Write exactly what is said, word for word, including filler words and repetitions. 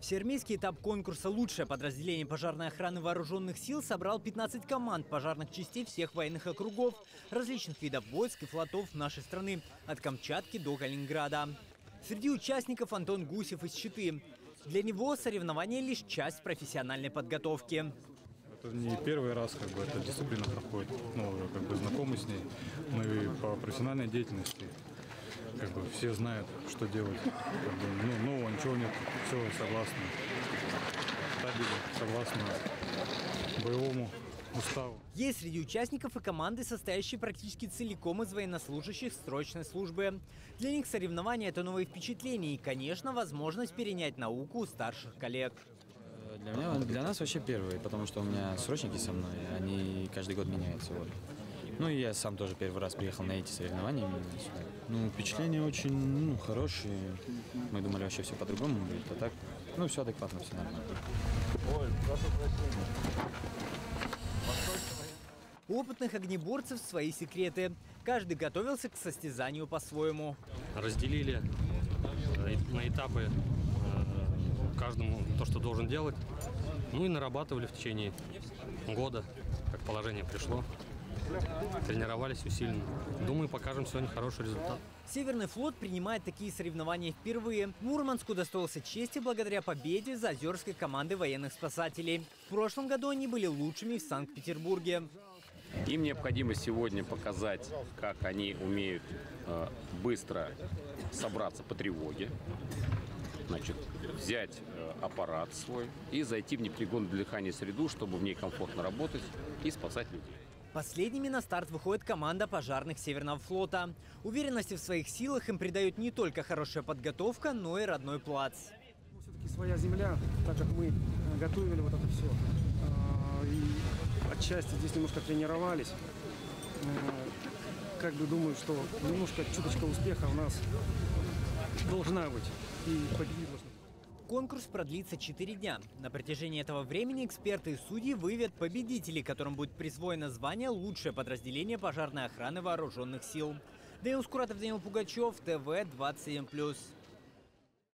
Всеармейский этап конкурса «Лучшее подразделение пожарной охраны вооруженных сил» собрал пятнадцать команд пожарных частей всех военных округов, различных видов войск и флотов нашей страны, от Камчатки до Калининграда. Среди участников Антон Гусев из Читы. Для него соревнования лишь часть профессиональной подготовки. Это не первый раз, как бы, эта дисциплина проходит. Ну, как бы знакомы с ней. Мы по профессиональной деятельности, как бы, все знают, что делать. Как бы, ну, нового ничего нет, все согласно табелю, согласно боевому уставу. Есть среди участников и команды, состоящие практически целиком из военнослужащих срочной службы. Для них соревнования – это новые впечатления и, конечно, возможность перенять науку у старших коллег. Для меня, для нас вообще первые, потому что у меня срочники со мной, они каждый год меняются. Вот. Ну и я сам тоже первый раз приехал на эти соревнования. Ну, впечатления очень ну, хорошие. Мы думали, вообще все по-другому будет, а так, ну, все адекватно, все нормально. Ой, прошу прощения. У опытных огнеборцев свои секреты. Каждый готовился к состязанию по-своему. Разделили на этапы каждому то, что должен делать. Ну и нарабатывали в течение года, как положение пришло. Тренировались усиленно. Думаю, покажем сегодня хороший результат. Северный флот принимает такие соревнования впервые. Мурманску достоился чести благодаря победе заозерской команды военных спасателей. В прошлом году они были лучшими в Санкт-Петербурге. Им необходимо сегодня показать, как они умеют э, быстро собраться по тревоге, значит, взять э, аппарат свой и зайти в непригодную для дыхания среду, чтобы в ней комфортно работать и спасать людей. Последними на старт выходит команда пожарных Северного флота. Уверенности в своих силах им придает не только хорошая подготовка, но и родной плац. Все-таки своя земля, так как мы готовили вот это все. И отчасти здесь немножко тренировались. Как бы думаю, что немножко чуточка успеха у нас должна быть. И победить должны. Конкурс продлится четыре дня. На протяжении этого времени эксперты и судьи выявят победителей, которым будет присвоено звание «Лучшее подразделение пожарной охраны вооруженных сил». Даниил Скуратов, Даниил Пугачев, ТВ двадцать семь плюс.